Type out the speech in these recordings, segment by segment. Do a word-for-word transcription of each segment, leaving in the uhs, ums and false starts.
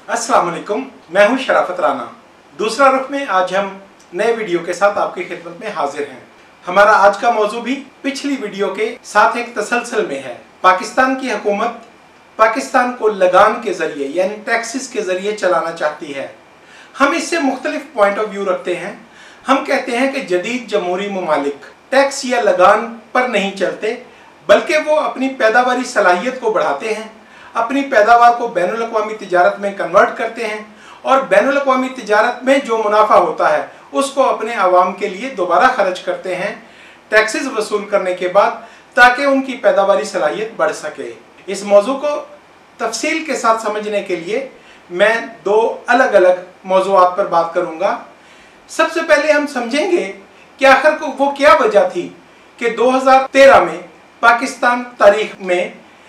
अस्सलाम वालेकुम, मैं हूं शराफत राना। दूसरा रुख में आज हम नए वीडियो के साथ आपकी खिदमत में हाजिर हैं। हमारा आज का मौजू भी पिछली वीडियो के साथ एक तसलसल में है। पाकिस्तान की हुकूमत पाकिस्तान को लगान के जरिए यानी टैक्सेस के जरिए चलाना चाहती है। हम इससे मुख्तलिफ पॉइंट ऑफ व्यू रखते हैं। हम कहते हैं कि जदीद जमहूरी ममालिक टैक्स या लगान पर नहीं चलते, बल्कि वो अपनी पैदावारी सलाहियत को बढ़ाते हैं, अपनी पैदावार को बैनुल अक़वामी तिजारत में कन्वर्ट करते हैं और बैनुल अक़वामी तिजारत में जो मुनाफा होता है उसको अपने आवाम के लिए दोबारा खर्च करते हैं टैक्सेस वसूल करने के बाद, ताकि उनकी पैदावारी सलाहियत बढ़ सके। इस मौजू को तफसील के साथ समझने के लिए मैं दो अलग अलग मौज़ूआत पर बात करूंगा। सबसे पहले हम समझेंगे कि आखिर को वो क्या वजह थी कि दो हज़ार तेरह में पाकिस्तान तारीख में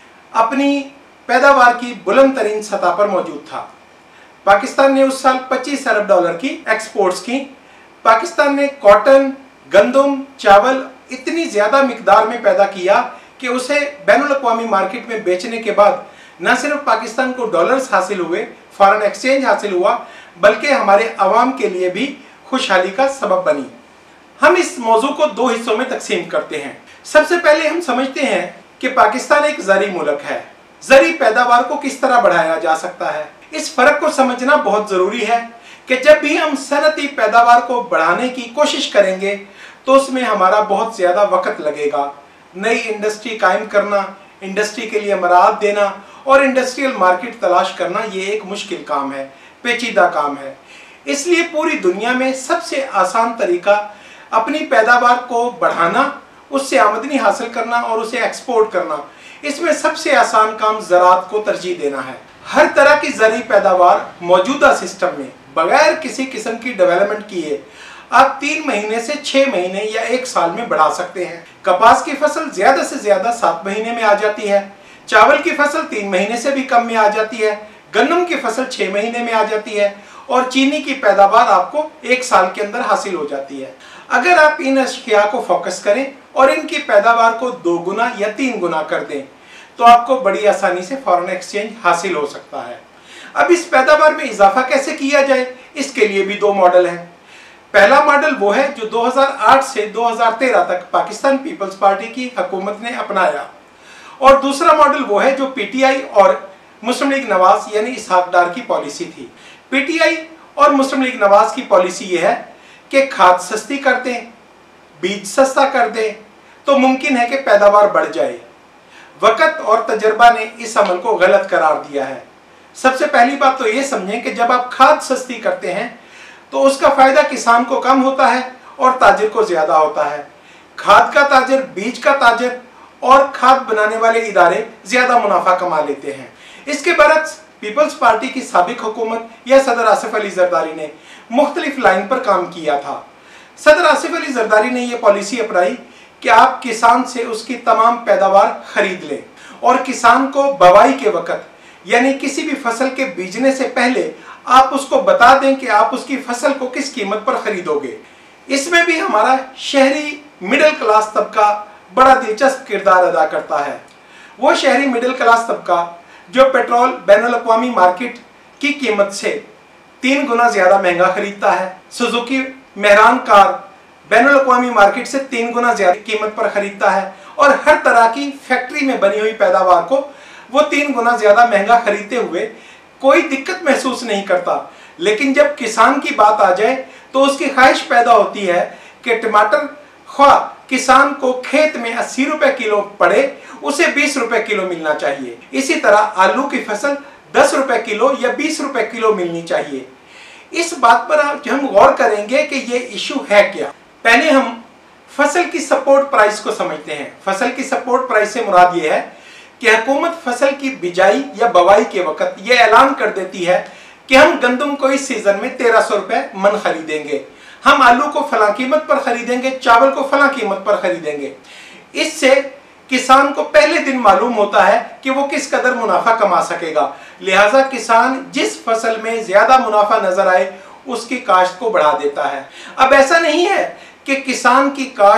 अपनी पैदावार की बुलंद तरीन सतह पर मौजूद था। पाकिस्तान ने उस साल पच्चीस अरब डॉलर की एक्सपोर्ट्स की। पाकिस्तान ने कॉटन, गंदम, चावल इतनी ज़्यादा मिकदार में पैदा किया कि उसे बैनुल अक़वामी मार्केट में बेचने के बाद न सिर्फ पाकिस्तान को डॉलर्स हासिल हुए, फॉरेन एक्सचेंज हासिल हुआ, बल्कि हमारे अवाम के लिए भी खुशहाली का सबब बनी। हम इस मौजू को दो हिस्सों में तकसीम करते हैं। सबसे पहले हम समझते हैं कि पाकिस्तान एक ज़री मुल्क है। ज़री पैदावार को किस तरह बढ़ाया जा सकता है, इस फर्क को समझना बहुत ज़रूरी है कि जब भी हम सनती पैदावार को बढ़ाने की कोशिश करेंगे तो उसमें हमारा बहुत ज़्यादा वक्त लगेगा। नई इंडस्ट्री कायम करना, इंडस्ट्री के लिए मराहत देना और इंडस्ट्रियल मार्केट तलाश करना ये एक मुश्किल काम है, पेचीदा काम है। इसलिए पूरी दुनिया में सबसे आसान तरीका अपनी पैदावार को बढ़ाना, उससे आमदनी हासिल करना और उसे एक्सपोर्ट करना, इसमें सबसे आसान काम ज़राअत को तरजीह देना है। हर तरह की ज़री पैदावार मौजूदा सिस्टम में बगैर किसी किस्म की डेवलपमेंट किए आप तीन महीने से छः महीने या एक साल में बढ़ा सकते हैं। कपास की फसल ज़्यादा से ज़्यादा सात महीने में आ जाती है, चावल की फसल तीन महीने से भी कम में आ जाती है, गन्नम की फसल छः महीने में आ जाती है और चीनी की पैदावार आपको एक साल के अंदर हासिल हो जाती है। अगर आप इन अशिया को फोकस करें और इनकी पैदावार को दो गुना या तीन गुना कर दें तो आपको बड़ी आसानी से फॉरेन एक्सचेंज हासिल हो सकता है। अब इस पैदावार में इजाफा कैसे किया जाए, इसके लिए भी दो मॉडल हैं। पहला मॉडल वो है जो दो हज़ार आठ से दो हज़ार तेरह तक पाकिस्तान पीपल्स पार्टी की हुकूमत ने अपनाया और दूसरा मॉडल वो है जो पीटीआई और मुस्लिम लीग नवाज यानी इसहाक डार की पॉलिसी थी। पीटीआई और मुस्लिम लीग नवाज की पॉलिसी ये है कि खाद सस्ती कर दें, बीज सस्ता कर दें तो मुमकिन है कि पैदावार बढ़ जाए। वक़्त और तजर्बा ने इस अमल को गलत करार दिया है। सबसे पहली बात तो ये समझें कि जब आप खाद सस्ती करते हैं तो उसका फ़ायदा किसान को कम होता है और ताजिर को ज़्यादा होता है। खाद का ताजिर, बीज का ताजिर और खाद बनाने वाले इदारे ज़्यादा मुनाफा कमा लेते हैं। इसके बरक्स पीपल्स पार्टी की साबिक हुकूमत या सदर आसिफ अली जरदारी ने मुख्तलिफ लाइन पर काम किया था। सदर आसिफ अली जरदारी ने यह पॉलिसी अपनाई कि आप किसान से उसकी तमाम पैदावार खरीद लें और किसान को बवाई के वक़्त यानी किसी भी फसल के बीजने से पहले आप उसको बता दें कि आप उसकी फसल को किस कीमत पर खरीदोगे। इसमें भी हमारा शहरी मिडिल क्लास तबका बड़ा दिलचस्प किरदार अदा करता है। वो शहरी मिडिल क्लास तबका जो पेट्रोल बैनुल अक़वामी मार्केट की कीमत से तीन गुना ज़्यादा महंगा खरीदता है, सुजुकी मेहरान कार बैनुल अक़वामी मार्केट से तीन गुना ज़्यादा कीमत पर खरीदता है और हर तरह की फैक्ट्री में बनी हुई पैदावार को वो तीन गुना ज़्यादा महंगा खरीदते हुए कोई दिक्कत महसूस नहीं करता। लेकिन जब किसान की बात आ जाए तो उसकी ख्वाहिश पैदा होती है कि टमाटर ख्वाह किसान को खेत में अस्सी रुपए किलो पड़े, उसे बीस रुपए किलो मिलना चाहिए। इसी तरह आलू की फसल दस रुपए किलो या बीस रुपए किलो मिलनी चाहिए। इस बात पर आज हम गौर करेंगे कि ये इशू है क्या। पहले हम फसल की सपोर्ट प्राइस को समझते हैं। फसल की सपोर्ट प्राइस से मुराद ये है कि हुकूमत फसल की बिजाई या बवाई के वक्त ये ऐलान कर देती है कि हम गंदम को इस सीजन में तेरह सौ रुपए मन खरीदेंगे, हम आलू को फला कीमत पर खरीदेंगे, चावल को फला कीमत पर खरीदेंगे। इससे किसान को पहले दिन मालूम होता है कि वो किस कदर मुनाफा कमा सकेगा। लिहाजा किसान जिस फसल में ज्यादा मुनाफा नजर आए उसकी काश्त को बढ़ा देता है। अब ऐसा नहीं है कि किसान की काश्त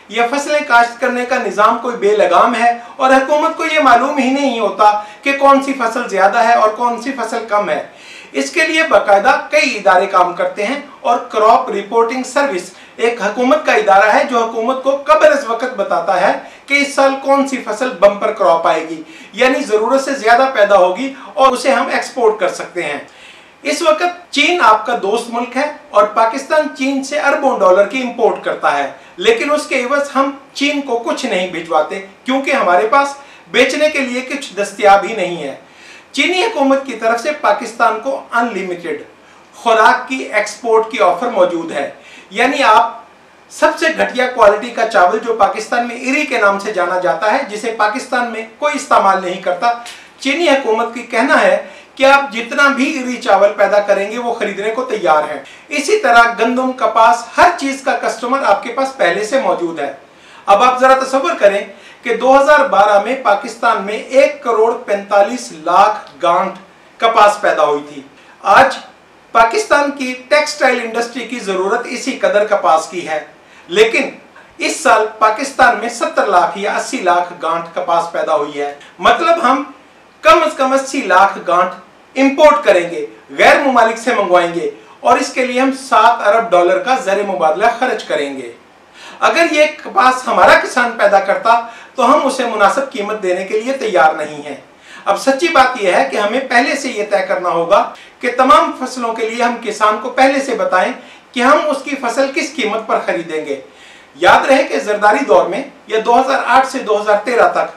यह फसलें काश्त करने का निज़ाम कोई बेलगाम है और हुकूमत को यह मालूम ही नहीं होता कि कौन सी फसल ज़्यादा है और कौन सी फसल कम है। इसके लिए बाकायदा कई इदारे काम करते हैं और क्रॉप रिपोर्टिंग सर्विस एक हुकूमत का इदारा है जो हुकूमत को कब्ल अज़ वक्त बताता है कि इस साल कौन सी फसल बम्पर क्रॉप आएगी, यानी ज़रूरत से ज़्यादा पैदा होगी और उसे हम एक्सपोर्ट कर सकते हैं। इस वक्त चीन आपका दोस्त मुल्क है और पाकिस्तान चीन से अरबों डॉलर की इंपोर्ट करता है, लेकिन उसके एवज हम चीन को कुछ नहीं भिजवाते क्योंकि हमारे पास बेचने के लिए कुछ दस्तयाब ही नहीं है। चीनी हुकूमत की तरफ से पाकिस्तान को अनलिमिटेड खुराक की एक्सपोर्ट की ऑफर मौजूद है, यानी आप सबसे घटिया क्वालिटी का चावल जो पाकिस्तान में इरी के नाम से जाना जाता है, जिसे पाकिस्तान में कोई इस्तेमाल नहीं करता, चीनी हुकूमत की कहना है कि आप जितना भी इरी चावल पैदा करेंगे वो खरीदने को तैयार है। इसी तरह गंदम, कपास, हर चीज का कस्टमर आपके पास पहले से मौजूद है। अब आप जरा तसव्वुर करें कि दो हज़ार बारह में पाकिस्तान में एक करोड़ पैंतालीस लाख गांठ कपास पैदा हुई थी। आज पाकिस्तान की टेक्सटाइल इंडस्ट्री की जरूरत इसी कदर कपास की है, लेकिन इस साल पाकिस्तान में सत्तर लाख या अस्सी लाख गांठ कपास पैदा हुई है। मतलब हम कम से कम अस्सी लाख गांठ इंपोर्ट करेंगे, गैर मुमालिक से मंगवाएंगे और इसके लिए हम सात अरब डॉलर का ज़र मुबादला खर्च करेंगे। अगर ये कपास हमारा किसान पैदा करता तो हम उसे मुनासिब कीमत देने के लिए तैयार नहीं है। अब सच्ची बात यह है कि हमें पहले से यह तय करना होगा कि तमाम फसलों के लिए हम किसान को पहले से बताएं कि हम उसकी फसल किस कीमत पर खरीदेंगे। याद रहे कि जरदारी दौर में या दो हज़ार आठ से दो हज़ार तेरह तक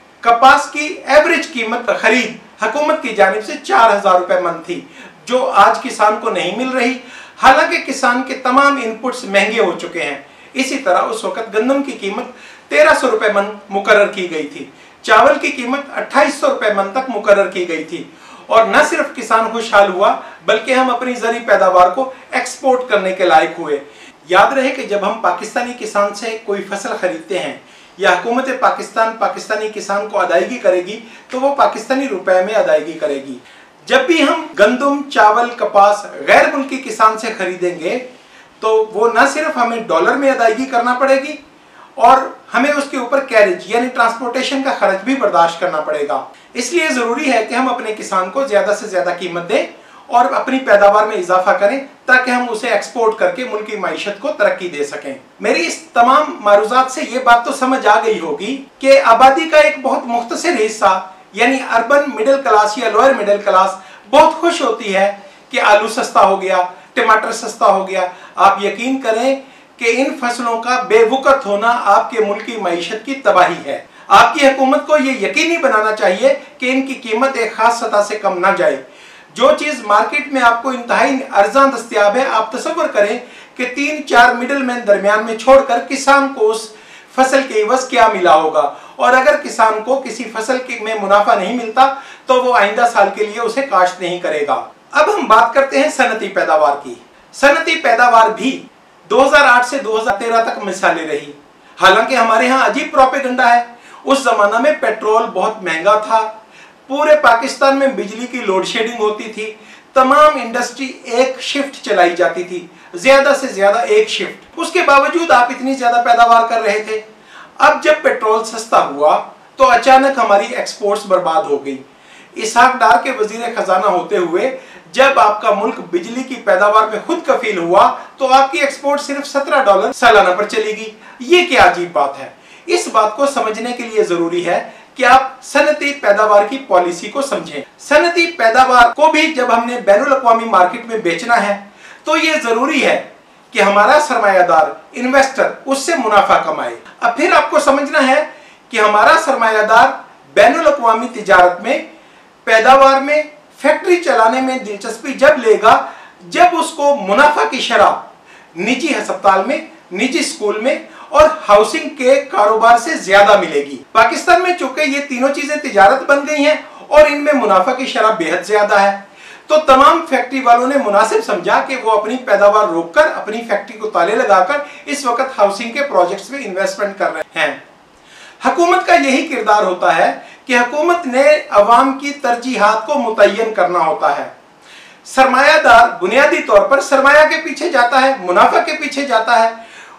कपास की एवरेज कीमत खरीद हुकूमत की जानिब से चार हजार रुपए मन थी, जो आज किसान को नहीं मिल रही, हालांकि किसान के तमाम इनपुट्स महंगे हो चुके हैं। इसी तरह उस वक्त गंदम की कीमत तेरह सौ रुपए मन मुकर्रर की गई थी, चावल की कीमत अट्ठाईस सौ रुपए मन तक मुकर्रर की गई थी और न सिर्फ किसान खुशहाल हुआ बल्कि हम अपनी ज़री पैदावार को एक्सपोर्ट करने के लायक हुए। याद रहे कि जब हम पाकिस्तानी किसान से कोई फसल खरीदते हैं या हुकूमत पाकिस्तान पाकिस्तानी किसान को अदायगी करेगी तो वो पाकिस्तानी रुपए में अदायगी करेगी। जब भी हम गंदम, चावल, कपास गैर मुल्की किसान से खरीदेंगे तो वो न सिर्फ हमें डॉलर में अदायगी करना पड़ेगी और हमें उसके ऊपर कैरेज यानी ट्रांसपोर्टेशन का खर्च भी बर्दाश्त करना पड़ेगा। इसलिए जरूरी है कि हम अपने किसान को ज्यादा से ज्यादा कीमत दें और अपनी पैदावार में इजाफा करें ताकि हम उसे एक्सपोर्ट करके मुल्क की मईशत को तरक्की दे सकें। मेरी इस तमाम मारूजात से ये बात तो समझ आ गई होगी कि आबादी का एक बहुत मुख्तसर हिस्सा यानी अर्बन मिडिल क्लास या लोअर मिडिल क्लास बहुत खुश होती है कि आलू सस्ता हो गया, टमाटर सस्ता हो गया। आप यकीन करें कि इन फसलों का बेवकत होना आपके मुल्क की मईशत की तबाही है। आपकी हुकूमत को यह यकीनी बनाना चाहिए कि इनकी कीमत एक खास सतह से कम ना जाए। जो चीज मार्केट में आपको इंतहाई अर्जान दस्तयाब है, आप तसव्वुर करें कि तीन चार मिडिल मैन दरमियान में छोड़कर किसान को उस फसल के एवज क्या मिला होगा, और अगर किसान को किसी फसल के में मुनाफा नहीं मिलता तो वो आइंदा साल के लिए उसे काश्त नहीं करेगा। अब हम बात करते हैं सनती पैदावार की। सनती पैदावार भी दो हज़ार आठ से दो हज़ार तेरह तक मिसालें रही। हालांकि हमारे यहाँ अजीब प्रोपेगेंडा है। उस जमाना में पेट्रोल बहुत महंगा था, पूरे पाकिस्तान में बिजली की लोड शेडिंग होती थी, तमाम इंडस्ट्री एक शिफ्ट चलाई जाती थी, ज्यादा से ज्यादा एक शिफ्ट। उसके बावजूद आप इतनी ज्यादा पैदावार कर रहे थे। अब जब पेट्रोल सस्ता हुआ तो अचानक हमारी एक्सपोर्ट्स बर्बाद हो गई। इसहाक डार के वजीर खजाना होते हुए जब आपका मुल्क बिजली की पैदावार में खुद कफील हुआ तो आपकी एक्सपोर्ट सिर्फ सत्रह डॉलर सालाना पर चलेगी। ये क्या अजीब बात है। इस बात को समझने के लिए जरूरी है कि आप सनती पैदावार की पॉलिसी को समझें। सनती पैदावार को भी जब हमने बैनुल अक़वामी मार्केट में बेचना है तो ये जरूरी है कि हमारा सरमायादार इन्वेस्टर उससे मुनाफा कमाए। अब फिर आपको समझना है कि हमारा सरमायादार बैनुल अक़वामी तिजारत में, पैदावार में, फैक्ट्री चलाने में दिलचस्पी जब लेगा जब उसको मुनाफा की शरह निजी अस्पताल में, निजी स्कूल में और हाउसिंग के कारोबार से ज्यादा मिलेगी। पाकिस्तान में चूंकि ये तीनों चीजें तिजारत बन गई हैं और इनमें मुनाफा की शरह बेहद ज्यादा है, तो तमाम फैक्ट्री वालों ने मुनासिब समझा कि वो अपनी पैदावार रोककर अपनी फैक्ट्री को ताले लगाकर इस वक्त हाउसिंग के प्रोजेक्ट्स में इन्वेस्टमेंट कर रहे हैं। हुकूमत का यही किरदार होता है कि हुकूमत ने अवाम की तरजीहात को मुतय्यन करना होता है। सरमायादार बुनियादी तौर पर सरमाया के पीछे जाता है, मुनाफा के पीछे जाता है।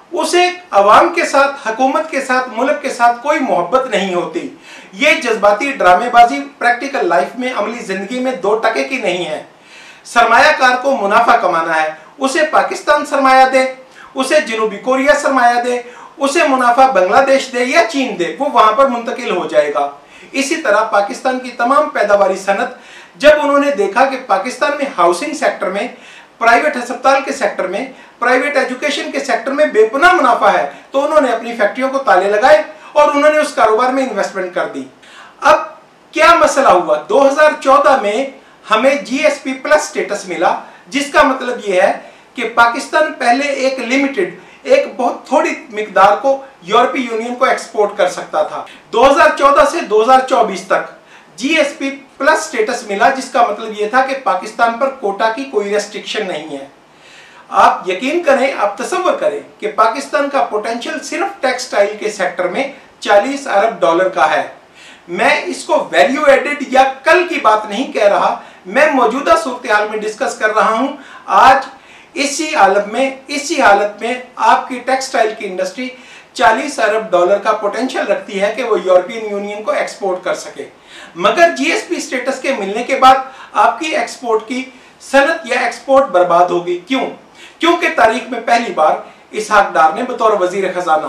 उसे अवाम के साथ, हुकूमत के साथ, मुल्क के साथ कोई मोहब्बत नहीं होती। ये जज्बाती ड्रामेबाजी प्रैक्टिकल लाइफ में, अमली जिंदगी में दो टके की नहीं है। सरमायाकार को मुनाफा कमाना है, उसे पाकिस्तान सरमाया दे, उसे जनूबी कोरिया सरमाया दे, उसे मुनाफा बांग्लादेश दे या चीन दे, वो वहां पर मुंतकिल हो जाएगा। इसी तरह पाकिस्तान की तमाम पैदावारी सनत, जब उन्होंने देखा कि पाकिस्तान में हाउसिंग सेक्टर में, प्राइवेट अस्पताल के सेक्टर में, प्राइवेट एजुकेशन के सेक्टर में बेपनाह मुनाफा है, तो उन्होंने अपनी फैक्ट्रियों को ताले लगाए और उन्होंने उस कारोबार में इन्वेस्टमेंट कर दी। अब क्या मसला हुआ, दो हज़ार चौदह में हमें जीएसपी प्लस स्टेटस मिला, जिसका मतलब यह है कि पाकिस्तान पहले एक लिमिटेड, एक बहुत थोड़ी मिकदार को यूरोपीय यूनियन को एक्सपोर्ट कर सकता था। दो हज़ार चौदह से दो हज़ार चौबीस तक जीएसपी प्लस स्टेटस मिला, जिसका मतलब यह था कि पाकिस्तान पर कोटा की कोई रेस्ट्रिक्शन नहीं है। आप यकीन करें, आप तसव्वुर करें कि पाकिस्तान का पोटेंशियल सिर्फ टेक्सटाइल के सेक्टर में चालीस अरब डॉलर का है। मैं इसको वैल्यू एडेड या कल की बात नहीं कह रहा, मैं मौजूदा सूरत हाल में डिस्कस कर रहा हूं। आज इसी हालत में इसी हालत में आपकी टेक्सटाइल की इंडस्ट्री चालीस अरब डॉलर का पोटेंशियल रखती है कि वो यूरोपियन यूनियन को एक्सपोर्ट कर सके। मगर जीएसपी स्टेटस के मिलने के बाद आपकी एक्सपोर्ट की सनत या एक्सपोर्ट बर्बाद होगी। क्यों? क्योंकि तारीख में पहली बार इसहाक डार ने बतौर वजीर खजाना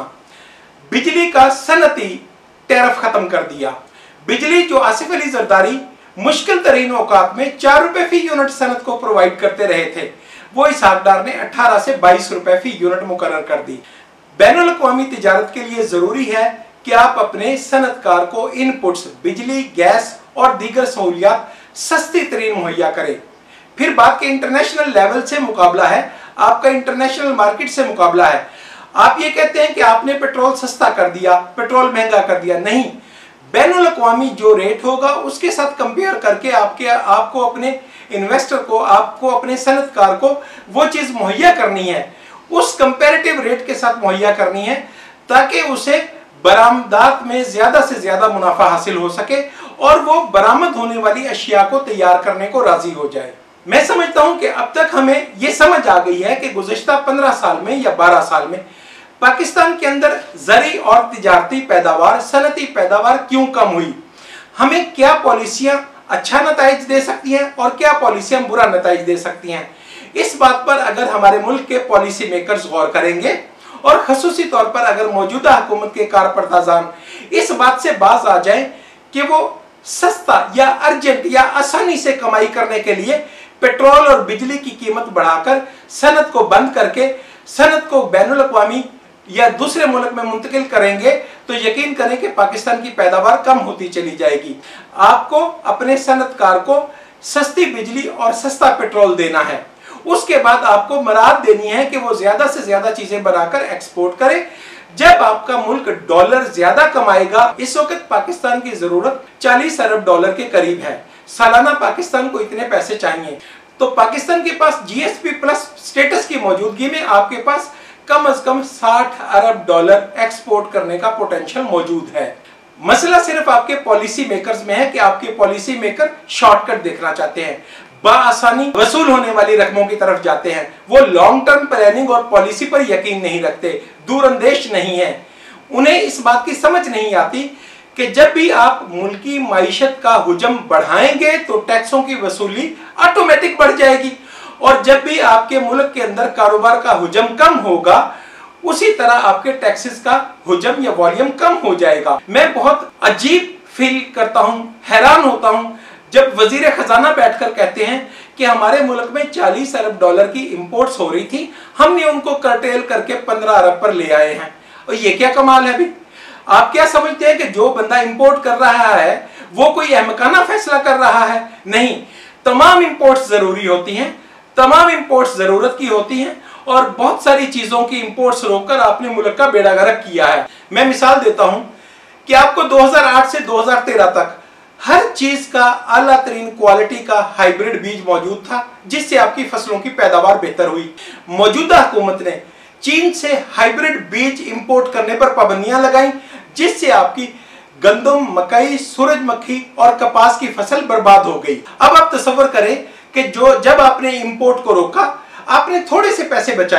बिजली का सनती टैरिफ खत्म कर दिया। बिजली जो आसिफ अली जरदारी मुश्किल तरीन औकात में चार रुपए फी यूनिट सनत को प्रोवाइड करते रहे थे, वो इसहाक डार ने अठारह से बाईस रुपए फी यूनिट मुकर्रर कर दी। बैनुल अक़वामी तिजारत के लिए जरूरी है कि आप अपने सनतकार को इनपुट्स, बिजली, गैस और दीगर सहूलियात सस्ती तरीन मुहैया करें। फिर बात के इंटरनेशनल लेवल से मुकाबला है, आपका इंटरनेशनल मार्केट से मुकाबला है। आप ये कहते हैं कि आपने पेट्रोल सस्ता कर दिया, पेट्रोल महंगा कर दिया, नहीं। बैनुल अक़वामी जो रेट होगा उसके साथ कंपेयर करके आपके आपको अपने इन्वेस्टर को, आपको अपने सनतकार को वो चीज मुहैया करनी है, उस कंपैरेटिव रेट के साथ मुहैया करनी है, ताकि उसे बरामदात में ज्यादा से ज्यादा मुनाफा हासिल हो सके और वो बरामद होने वाली अशिया को तैयार करने को राजी हो जाए। मैं समझता हूं कि अब तक हमें ये समझ आ गई है कि गुज़िश्ता पंद्रह साल में या बारह साल में पाकिस्तान के अंदर ज़री और तिजारती पैदावार, सनती पैदावार क्यों कम हुई, हमें क्या पॉलिसियां अच्छा नताइज दे सकती हैं और क्या पॉलिसियां बुरा नताइज दे सकती हैं। इस बात पर अगर हमारे मुल्क के पॉलिसी मेकर्स गौर करेंगे और खसूसी तौर पर अगर मौजूदा हुकूमत के कारपरदाजान इस बात से बाज आ जाएं कि वो सस्ता या अर्जेंट या आसानी से कमाई करने के लिए पेट्रोल और बिजली की कीमत बढ़ाकर सनत को बंद करके सनत को बैनुल अक़वामी या दूसरे मुल्क में मुंतकिल करेंगे, तो यकीन करें कि पाकिस्तान की पैदावार कम होती चली जाएगी। आपको अपने सनतकार को सस्ती बिजली और सस्ता पेट्रोल देना है, उसके बाद आपको मराद देनी है कि वो ज्यादा से ज्यादा चीजें बनाकर एक्सपोर्ट करे। जब आपका मुल्क डॉलर ज्यादा कमाएगा, इस वक्त पाकिस्तान की जरूरत चालीस अरब डॉलर के करीब है, सालाना पाकिस्तान को इतने पैसे चाहिए, तो पाकिस्तान के पास जीएसपी प्लस स्टेटस की मौजूदगी में आपके पास कम अज कम साठ अरब डॉलर एक्सपोर्ट करने का पोटेंशियल मौजूद है। मसला सिर्फ आपके पॉलिसी मेकर्स में है कि आपके पॉलिसी मेकर शॉर्टकट देखना चाहते हैं, बाआसानी वसूल होने वाली रकमों की तरफ जाते हैं, वो लॉन्ग टर्म प्लानिंग और पॉलिसी पर यकीन नहीं रखते, दूरअंदेश नहीं है। उन्हें इस बात की समझ नहीं आती कि जब भी आप मुल्की माइशत का हुजम बढ़ाएंगे तो टैक्सों की वसूली ऑटोमेटिक बढ़ जाएगी, और जब भी आपके मुल्क के अंदर कारोबार का हुजम कम होगा उसी तरह आपके टैक्सेस का हुजम या वॉल्यूम कम हो जाएगा। मैं बहुत अजीब फील करता हूं, हैरान होता हूं जब वजीर खजाना बैठकर कहते हैं कि हमारे मुल्क में चालीस अरब डॉलर की इंपोर्ट्स हो रही थी, हमने उनको कर्टेल करके पंद्रह अरब पर ले आए हैं। और ये क्या कमाल है भी, आप क्या समझते हैं कि जो बंदा इंपोर्ट कर रहा है वो कोई अहमकाना फैसला कर रहा है? नहीं, तमाम इंपोर्ट्स जरूरी होती हैं, तमाम इंपोर्ट्स जरूरत की होती हैं, और बहुत सारी चीजों की इंपोर्ट्स रोककर आपने मुल्क का बेड़ा गर्क किया है। मैं मिसाल देता हूं कि आपको दो हज़ार आठ से दो हज़ार तेरह तक हर चीज का आला तरीन क्वालिटी का हाइब्रिड बीज मौजूद था, जिससे आपकी फसलों की पैदावार बेहतर हुई। मौजूदा हुकूमत ने चीन से हाइब्रिड बीज इंपोर्ट करने पर पाबंदियां लगाई, जिससे आपकी गंदम, मकई, सूरजमुखी और कपास की फसल बर्बाद हो गई। अब आप तसव्वुर करें कि जो जब आपने इंपोर्ट को रोका, आपने थोड़े से पैसे बचाए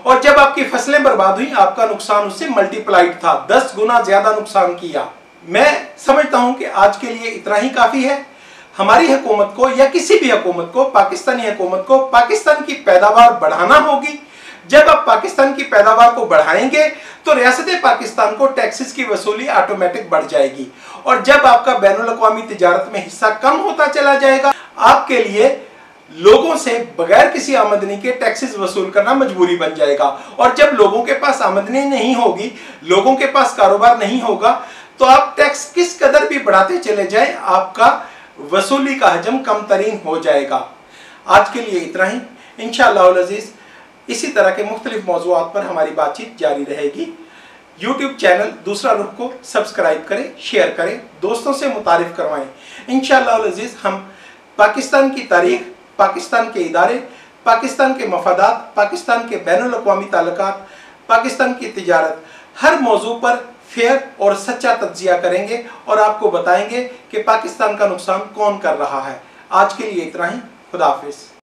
और जब आपकी फसलें बर्बाद हुई आपका नुकसान उससे मल्टीप्लाइड था, दस गुना ज्यादा नुकसान किया। मैं समझता हूं कि आज के लिए इतना ही काफी है। हमारी हुकूमत को या किसी भी हुकूमत को, पाकिस्तानी हुकूमत को पाकिस्तान की पैदावार बढ़ाना होगी। जब आप पाकिस्तान की पैदावार को बढ़ाएंगे तो रियासत पाकिस्तान को टैक्सेस की वसूली ऑटोमेटिक बढ़ जाएगी, और जब आपका बैनुल अक़वामी तिजारत में हिस्सा कम होता चला जाएगा आपके लिए लोगों से बगैर किसी आमदनी के टैक्सेस वसूल करना मजबूरी बन जाएगा। और जब लोगों के पास आमदनी नहीं होगी, लोगों के पास कारोबार नहीं होगा, तो आप टैक्स किस कदर भी बढ़ाते चले जाएं आपका वसूली का हजम कम तरीन हो जाएगा। आज के लिए इतना ही। इंशाअल्लाह अज़ीज़ इसी तरह के मुख्तलिफ मौज़ूआत पर हमारी बातचीत जारी रहेगी। यूट्यूब चैनल दूसरा रुख को सब्सक्राइब करें, शेयर करें, दोस्तों से मुतारिफ करवाएं। इंशाअल्लाह अज़ीज़ हम पाकिस्तान की तारीख, पाकिस्तान के इदारे, पाकिस्तान के मफादात, पाकिस्तान के बैनुल अक़वामी ताल्लुकात, पाकिस्तान की तिजारत, हर मौजू पर फेयर और सच्चा तज्जिया करेंगे और आपको बताएंगे कि पाकिस्तान का नुकसान कौन कर रहा है। आज के लिए इतना ही। खुदा हाफिज़।